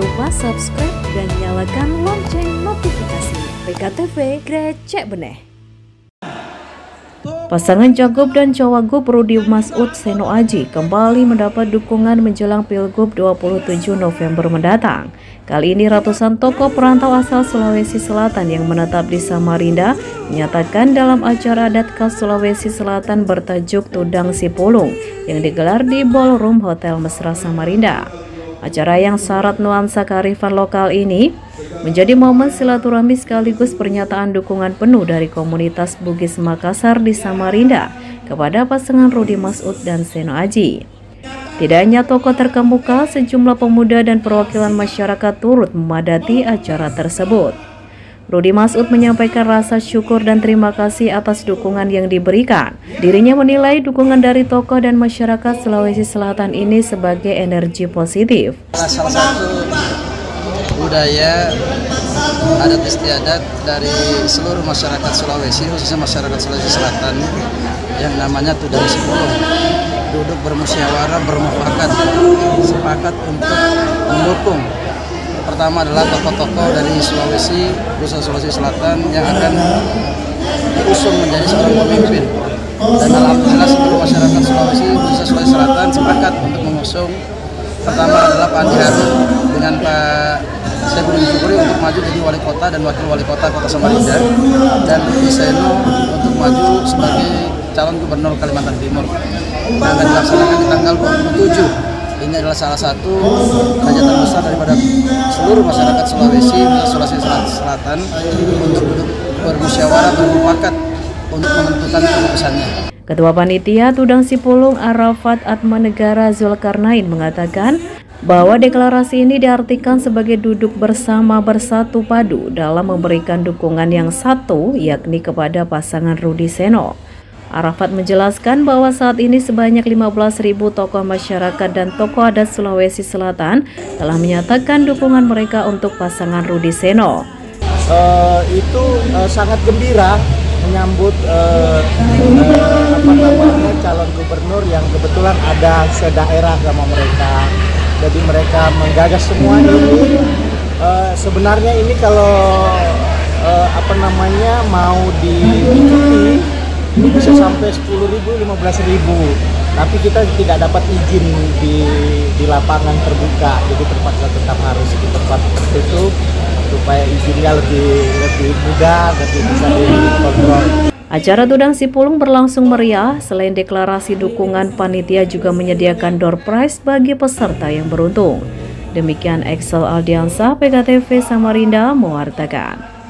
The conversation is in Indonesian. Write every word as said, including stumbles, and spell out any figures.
lupa subscribe dan nyalakan lonceng notifikasi. P K T V Grecek Beneh. Pasangan Cagup dan Cawagup Rudi Masud Seno Aji kembali mendapat dukungan menjelang Pilgub dua puluh tujuh November mendatang. Kali ini ratusan tokoh perantau asal Sulawesi Selatan yang menetap di Samarinda menyatakan dalam acara adat khas Sulawesi Selatan bertajuk Tudang Sipulung yang digelar di Ballroom Hotel Mesra Samarinda. Acara yang syarat nuansa kearifan lokal ini menjadi momen silaturahmi sekaligus pernyataan dukungan penuh dari komunitas Bugis Makassar di Samarinda kepada pasangan Rudi Masud dan Seno Aji. Tidak hanya tokoh terkemuka, sejumlah pemuda dan perwakilan masyarakat turut memadati acara tersebut. Rudi Masud menyampaikan rasa syukur dan terima kasih atas dukungan yang diberikan. Dirinya menilai dukungan dari tokoh dan masyarakat Sulawesi Selatan ini sebagai energi positif. Salah satu budaya adat istiadat dari seluruh masyarakat Sulawesi, khususnya masyarakat Sulawesi Selatan, yang namanya Tudang Sipulung. Duduk bermusyawarah, bermufakat, sepakat untuk mendukung. Pertama adalah tokoh-tokoh dari Sulawesi, khususnya Sulawesi Selatan yang akan diusung menjadi seorang pemimpin. Dan alhamdulillah seluruh masyarakat Sulawesi, khususnya Sulawesi Selatan sepakat untuk mengusung. Pertama adalah Pak Andi Harun dengan Pak Saifuddin Syukuri untuk maju jadi wali kota dan wakil wali kota Kota Samarinda, dan Rudi Seno untuk maju sebagai calon gubernur Kalimantan Timur. Yang akan dilaksanakan di tanggal dua puluh tujuh. Ini adalah salah satu hajatan besar daripada seluruh masyarakat Sulawesi, Sulawesi Selatan untuk duduk bermusyawarah, bermufakat untuk menentukan keputusannya. Ketua Panitia Tudang Sipulung Arafat Atmanegara Zulkarnain mengatakan bahwa deklarasi ini diartikan sebagai duduk bersama bersatu padu dalam memberikan dukungan yang satu, yakni kepada pasangan Rudi Seno. Arafat menjelaskan bahwa saat ini sebanyak lima belas ribu tokoh masyarakat dan tokoh adat Sulawesi Selatan telah menyatakan dukungan mereka untuk pasangan Rudi Seno. Uh, itu uh, sangat gembira menyambut uh, uh, apa namanya calon gubernur yang kebetulan ada sedaerah sama mereka. Jadi mereka menggagas semua ini. Uh, sebenarnya ini kalau uh, apa namanya mau diikuti ini bisa sampai sepuluh ribu, lima belas ribu, tapi kita tidak dapat izin di, di lapangan terbuka, jadi terpaksa tetap harus di tempat tertutup supaya izinnya lebih lebih mudah, lebih bisa dikontrol. Acara Tudang Sipulung berlangsung meriah. Selain deklarasi dukungan, panitia juga menyediakan door prize bagi peserta yang beruntung. Demikian Excel Aldiansa, P K T V Samarinda mewartakan.